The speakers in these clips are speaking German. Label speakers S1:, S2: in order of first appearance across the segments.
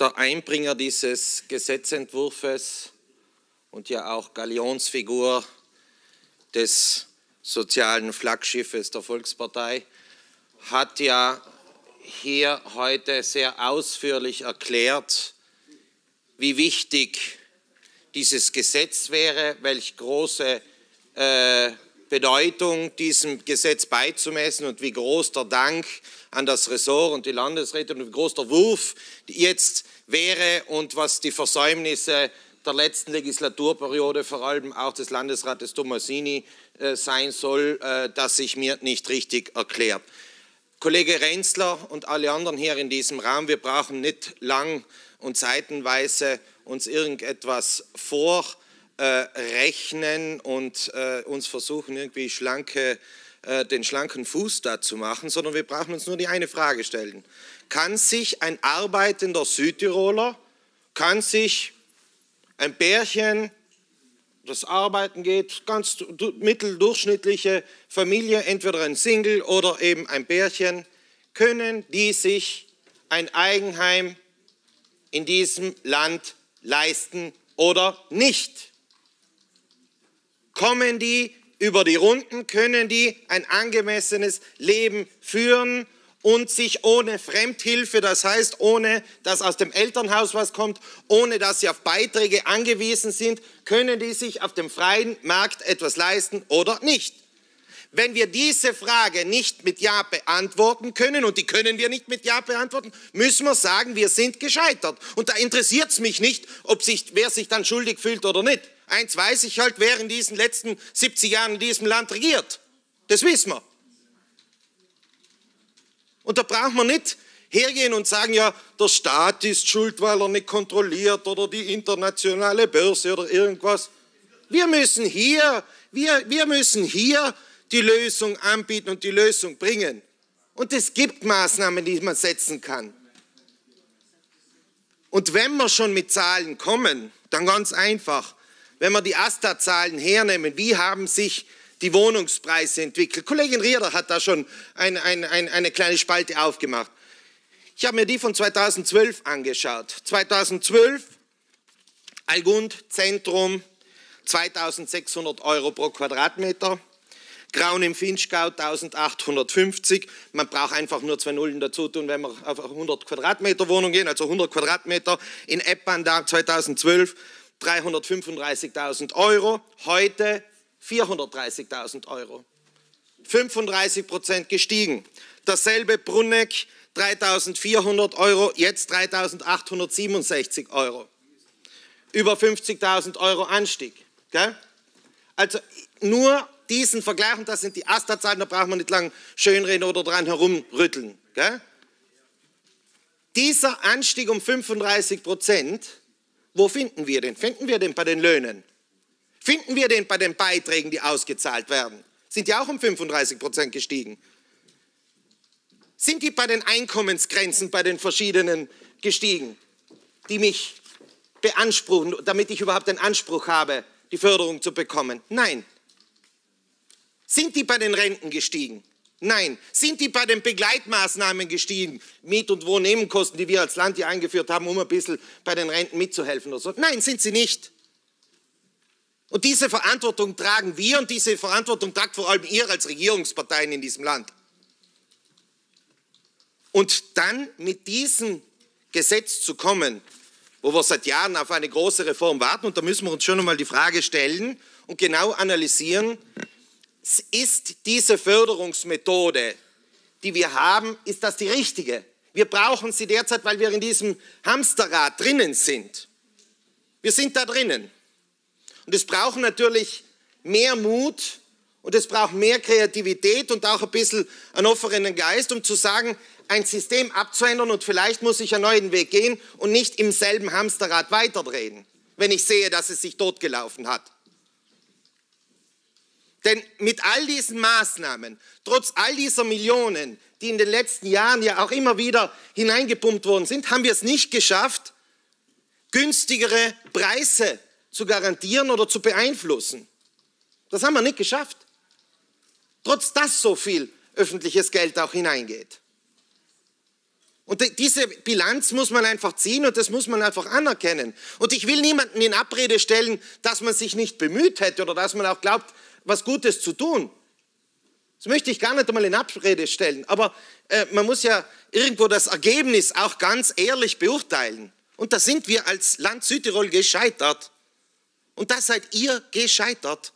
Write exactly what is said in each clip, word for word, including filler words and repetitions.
S1: der Einbringer dieses Gesetzentwurfs und ja auch Galionsfigur des sozialen Flaggschiffes der Volkspartei, hat ja hier heute sehr ausführlich erklärt, wie wichtig dieses Gesetz wäre, welche große äh, Bedeutung diesem Gesetz beizumessen und wie groß der Dank an das Ressort und die Landesräte und wie groß der Wurf jetzt wäre und was die Versäumnisse der letzten Legislaturperiode, vor allem auch des Landesrates Tomasini, äh, sein soll, äh, das sich mir nicht richtig erklärt. Kollege Renzler und alle anderen hier in diesem Raum, wir brauchen nicht lang und seitenweise uns irgendetwas vorrechnen äh, und äh, uns versuchen, irgendwie schlanke, äh, den schlanken Fuß da zu machen, sondern wir brauchen uns nur die eine Frage stellen. Kann sich ein arbeitender Südtiroler, kann sich ein Pärchen, das arbeiten geht, ganz mitteldurchschnittliche Familie, entweder ein Single oder eben ein Pärchen, können die sich ein Eigenheim in diesem Land leisten oder nicht? Kommen die über die Runden, können die ein angemessenes Leben führen und sich ohne Fremdhilfe, das heißt ohne, dass aus dem Elternhaus was kommt, ohne dass sie auf Beiträge angewiesen sind, können die sich auf dem freien Markt etwas leisten oder nicht? Wenn wir diese Frage nicht mit Ja beantworten können, und die können wir nicht mit Ja beantworten, müssen wir sagen, wir sind gescheitert. Und da interessiert es mich nicht, ob sich, wer sich dann schuldig fühlt oder nicht. Eins weiß ich halt, wer in diesen letzten siebzig Jahren in diesem Land regiert. Das wissen wir. Und da braucht man nicht hergehen und sagen, ja, der Staat ist schuld, weil er nicht kontrolliert oder die internationale Börse oder irgendwas. Wir müssen hier, wir, wir müssen hier die Lösung anbieten und die Lösung bringen. Und es gibt Maßnahmen, die man setzen kann. Und wenn wir schon mit Zahlen kommen, dann ganz einfach, wenn wir die AStA-Zahlen hernehmen, wie haben sich die Wohnungspreise entwickelt. Kollegin Rieder hat da schon ein, ein, ein, eine kleine Spalte aufgemacht. Ich habe mir die von zweitausendzwölf angeschaut. zweitausendzwölf, Allgund, Zentrum, zweitausendsechshundert Euro pro Quadratmeter. Graun im Vinschgau eintausendachthundertfünfzig. Man braucht einfach nur zwei Nullen dazu tun, wenn wir auf eine hundert Quadratmeter Wohnung gehen, also hundert Quadratmeter. In Eppan da zweitausendzwölf dreihundertfünfunddreißigtausend Euro. Heute vierhundertdreißigtausend Euro. fünfunddreißig Prozent gestiegen. Dasselbe Brunneck, dreitausendvierhundert Euro, jetzt dreitausendachthundertsiebenundsechzig Euro. Über fünfzigtausend Euro Anstieg. Gell? Also nur diesen Vergleich, und das sind die AStA-Zahlen, da braucht man nicht lang schönreden oder dran herumrütteln. Gell? Dieser Anstieg um fünfunddreißig Prozent, wo finden wir den? Finden wir den bei den Löhnen? Finden wir den bei den Beiträgen, die ausgezahlt werden? Sind die auch um fünfunddreißig Prozent gestiegen? Sind die bei den Einkommensgrenzen, bei den verschiedenen gestiegen, die mich beanspruchen, damit ich überhaupt den Anspruch habe, die Förderung zu bekommen? Nein. Sind die bei den Renten gestiegen? Nein. Sind die bei den Begleitmaßnahmen gestiegen? Miet- und Wohnnebenkosten, die wir als Land hier eingeführt haben, um ein bisschen bei den Renten mitzuhelfen oder so? Nein, sind sie nicht. Und diese Verantwortung tragen wir und diese Verantwortung tragt vor allem ihr als Regierungsparteien in diesem Land. Und dann mit diesem Gesetz zu kommen, wo wir seit Jahren auf eine große Reform warten, und da müssen wir uns schon einmal die Frage stellen und genau analysieren, ist diese Förderungsmethode, die wir haben, ist das die richtige? Wir brauchen sie derzeit, weil wir in diesem Hamsterrad drinnen sind. Wir sind da drinnen. Und es braucht natürlich mehr Mut und es braucht mehr Kreativität und auch ein bisschen einen offenen Geist, um zu sagen, ein System abzuändern und vielleicht muss ich einen neuen Weg gehen und nicht im selben Hamsterrad weiterdrehen, wenn ich sehe, dass es sich totgelaufen hat. Denn mit all diesen Maßnahmen, trotz all dieser Millionen, die in den letzten Jahren ja auch immer wieder hineingepumpt worden sind, haben wir es nicht geschafft, günstigere Preise zu garantieren oder zu beeinflussen. Das haben wir nicht geschafft. Trotz dass so viel öffentliches Geld auch hineingeht. Und diese Bilanz muss man einfach ziehen und das muss man einfach anerkennen. Und ich will niemanden in Abrede stellen, dass man sich nicht bemüht hätte oder dass man auch glaubt, was Gutes zu tun. Das möchte ich gar nicht einmal in Abrede stellen. Aber äh, man muss ja irgendwo das Ergebnis auch ganz ehrlich beurteilen. Und da sind wir als Land Südtirol gescheitert. Und da seid ihr gescheitert.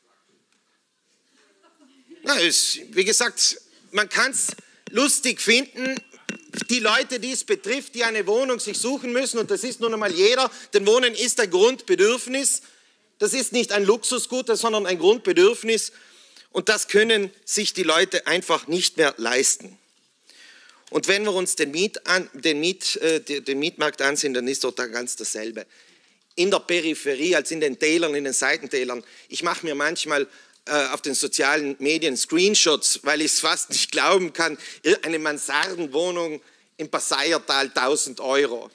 S1: Na, es, wie gesagt, man kann es lustig finden, die Leute, die es betrifft, die eine Wohnung sich suchen müssen, und das ist nun einmal jeder, denn Wohnen ist ein Grundbedürfnis. Das ist nicht ein Luxusgut, sondern ein Grundbedürfnis. Und das können sich die Leute einfach nicht mehr leisten. Und wenn wir uns den, Miet an, den, Miet, äh, den Mietmarkt ansehen, dann ist dort ganz dasselbe. In der Peripherie, als in den Tälern, in den Seitentälern, ich mache mir manchmal äh, auf den sozialen Medien Screenshots, weil ich es fast nicht glauben kann, eine Mansardenwohnung im Passaiertal tausend Euro.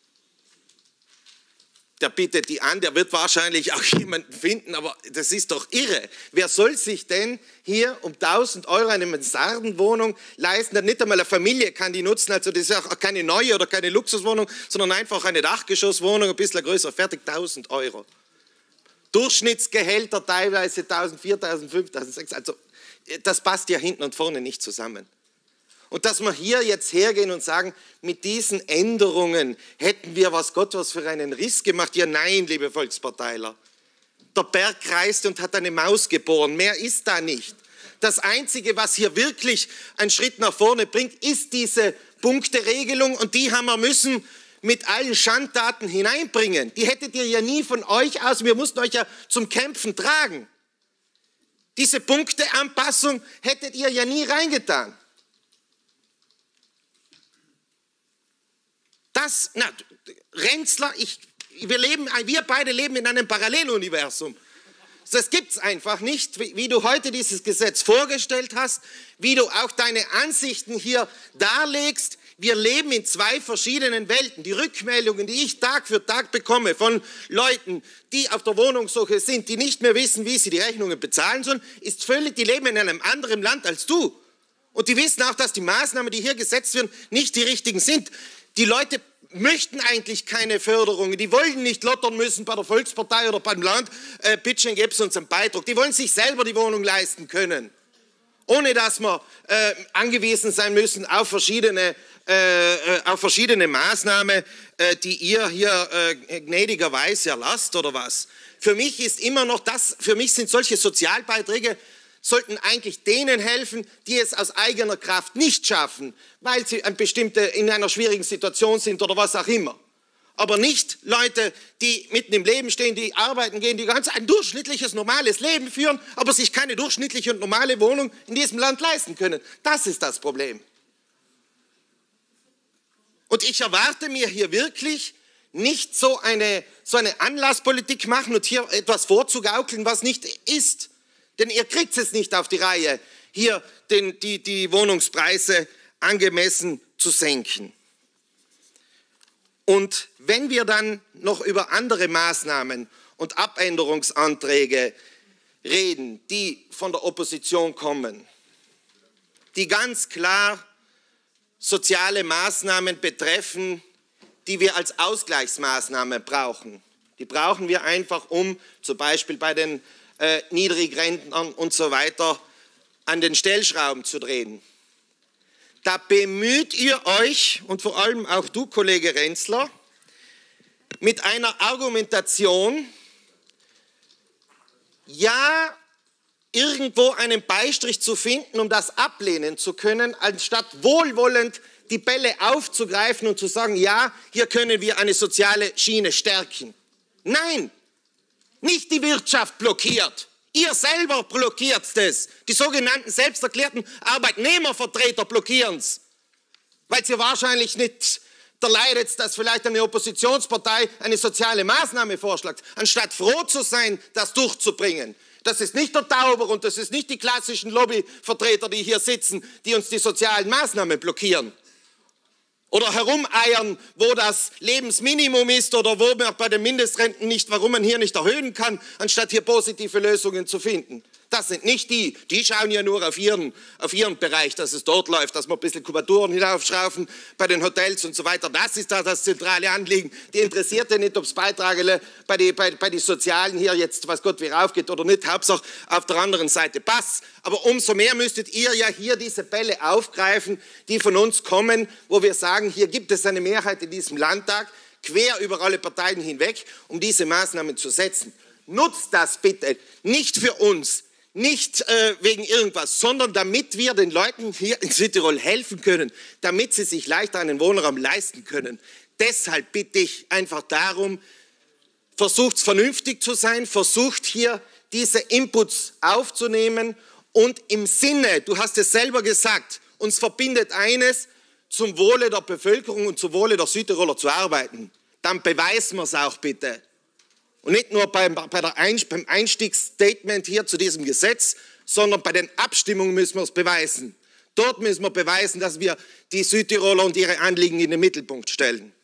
S1: Der bietet die an, der wird wahrscheinlich auch jemanden finden, aber das ist doch irre. Wer soll sich denn hier um tausend Euro eine Mansardenwohnung leisten? Nicht einmal eine Familie kann die nutzen, also das ist auch keine neue oder keine Luxuswohnung, sondern einfach eine Dachgeschosswohnung, ein bisschen größer, fertig, tausend Euro. Durchschnittsgehälter teilweise tausend, viertausend, fünftausend, sechstausend, also das passt ja hinten und vorne nicht zusammen. Und dass wir hier jetzt hergehen und sagen, mit diesen Änderungen hätten wir, was Gott, was für einen Riss gemacht. Ja, nein, liebe Volksparteiler. Der Berg kreist und hat eine Maus geboren. Mehr ist da nicht. Das Einzige, was hier wirklich einen Schritt nach vorne bringt, ist diese Punkteregelung. Und die haben wir müssen mit allen Schandtaten hineinbringen. Die hättet ihr ja nie von euch aus, wir mussten euch ja zum Kämpfen tragen. Diese Punkteanpassung hättet ihr ja nie reingetan. Das, na, Renzler, ich, wir, leben, wir beide leben in einem Paralleluniversum. Das gibt es einfach nicht, wie, wie du heute dieses Gesetz vorgestellt hast, wie du auch deine Ansichten hier darlegst. Wir leben in zwei verschiedenen Welten. Die Rückmeldungen, die ich Tag für Tag bekomme von Leuten, die auf der Wohnungssuche sind, die nicht mehr wissen, wie sie die Rechnungen bezahlen sollen, ist völlig, die leben in einem anderen Land als du. Und die wissen auch, dass die Maßnahmen, die hier gesetzt werden, nicht die richtigen sind. Die Leute möchten eigentlich keine Förderungen, die wollen nicht lottern müssen bei der Volkspartei oder beim Land, äh, bitteschön, gebt uns einen Beitrag. Die wollen sich selber die Wohnung leisten können, ohne dass wir äh, angewiesen sein müssen auf verschiedene, äh, auf verschiedene Maßnahmen, äh, die ihr hier äh, gnädigerweise erlasst oder was. Für mich ist immer noch das, für mich sind solche Sozialbeiträge, sollten eigentlich denen helfen, die es aus eigener Kraft nicht schaffen, weil sie eine bestimmte, in einer schwierigen Situation sind oder was auch immer. Aber nicht Leute, die mitten im Leben stehen, die arbeiten gehen, die ganz ein durchschnittliches, normales Leben führen, aber sich keine durchschnittliche und normale Wohnung in diesem Land leisten können. Das ist das Problem. Und ich erwarte mir hier wirklich nicht so eine, so eine Anlasspolitik machen und hier etwas vorzugaukeln, was nicht ist. Denn ihr kriegt es nicht auf die Reihe, hier den, die, die Wohnungspreise angemessen zu senken. Und wenn wir dann noch über andere Maßnahmen und Abänderungsanträge reden, die von der Opposition kommen, die ganz klar soziale Maßnahmen betreffen, die wir als Ausgleichsmaßnahme brauchen. Die brauchen wir einfach, um zum Beispiel bei den Äh, Niedrigrentnern und so weiter an den Stellschrauben zu drehen. Da bemüht ihr euch, und vor allem auch du, Kollege Renzler, mit einer Argumentation, ja, irgendwo einen Beistrich zu finden, um das ablehnen zu können, anstatt wohlwollend die Bälle aufzugreifen und zu sagen, ja, hier können wir eine soziale Schiene stärken. Nein! Nicht die Wirtschaft blockiert, ihr selber blockiert es. Die sogenannten selbsterklärten Arbeitnehmervertreter blockieren es, weil sie wahrscheinlich nicht erleidet, dass vielleicht eine Oppositionspartei eine soziale Maßnahme vorschlägt, anstatt froh zu sein, das durchzubringen. Das ist nicht der Tauber und das ist nicht die klassischen Lobbyvertreter, die hier sitzen, die uns die sozialen Maßnahmen blockieren. Oder herumeiern, wo das Lebensminimum ist oder wo man bei den Mindestrenten nicht, warum man hier nicht erhöhen kann, anstatt hier positive Lösungen zu finden. Das sind nicht die, die schauen ja nur auf ihren, auf ihren Bereich, dass es dort läuft, dass wir ein bisschen Kubaturen hinaufschrauben bei den Hotels und so weiter. Das ist da das zentrale Anliegen. Die interessiert ja nicht, ob es Beiträge bei den bei, bei die Sozialen hier jetzt, was Gott wie raufgeht oder nicht. Hauptsache auf der anderen Seite passt. Aber umso mehr müsstet ihr ja hier diese Bälle aufgreifen, die von uns kommen, wo wir sagen, hier gibt es eine Mehrheit in diesem Landtag, quer über alle Parteien hinweg, um diese Maßnahmen zu setzen. Nutzt das bitte, nicht für uns, nicht äh, wegen irgendwas, sondern damit wir den Leuten hier in Südtirol helfen können, damit sie sich leichter einen Wohnraum leisten können. Deshalb bitte ich einfach darum, versucht vernünftig zu sein, versucht hier diese Inputs aufzunehmen und im Sinne, du hast es selber gesagt, uns verbindet eines, zum Wohle der Bevölkerung und zum Wohle der Südtiroler zu arbeiten. Dann beweisen wir es auch bitte. Und nicht nur beim, bei der Einst- beim Einstiegsstatement hier zu diesem Gesetz, sondern bei den Abstimmungen müssen wir es beweisen. Dort müssen wir beweisen, dass wir die Südtiroler und ihre Anliegen in den Mittelpunkt stellen.